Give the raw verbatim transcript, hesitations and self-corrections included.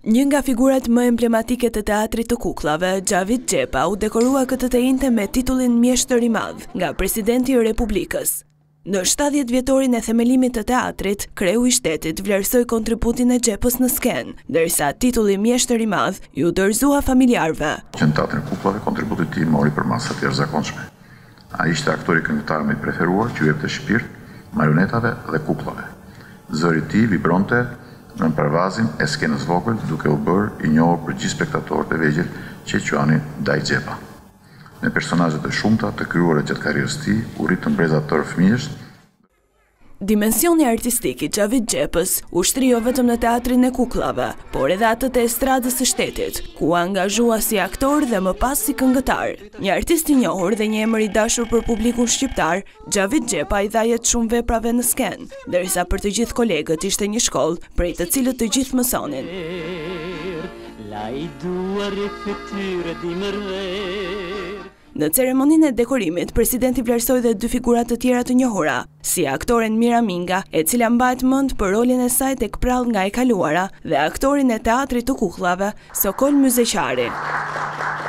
Një nga figurat më emblematike të teatrit të Kukullave, Xhavit Xhepa u dekorua këtë të enjte me titullin Mjeshtër i Madh nga Presidenti i Republikës. Në shtatëdhjetë vjetorin e themelimit të teatrit, kreu i shtetit vlerësoi kontributin e Xhepës në skenë, ndërsa titulli Mjeshtër i Madh ju dorëzua familjarëve. Që në teatrin Kukullave kontributi i tij mori për masat e jashtëzakonshme. Ai ishte aktori këngëtar më i preferuar që ju jepte shpirt marionetave dhe kukullave. Zëri i tij vibronte në përvazin e skenës vogël, duke u bërë i njohur për gjithë spektatorët e vegjël që e quanin Xhavit Xhepa. Me personazhe të shumta të krijuara gjatë karrierës së tij, u rrit të mbreza të tërë fëmijësh. Dimensioni artistik i Xhavit Xhepes u shtri jo vetëm në teatrin e Kukullave, por edhe atë të estradës së shtetit, ku angazhua si aktor dhe më pas si këngëtar. Një artist i njohur dhe një emër i dashur për publikun shqiptar, Xhavit Xhepa i dha jetë shumë veprave në skenë, ndërsa për të gjithë kolegët ishte një shkollë prej të cilët të gjithë mësonin. Në ceremoninë e dekorimit, Presidenti vlerësoi dhe dy figurat të tjera të njohura, si aktoren Mira Minga, e cila mbahet mend për rolin e saj tek prallë nga e kaluara, dhe aktorin e teatrit të Kukullave, Sokol Myzeqari.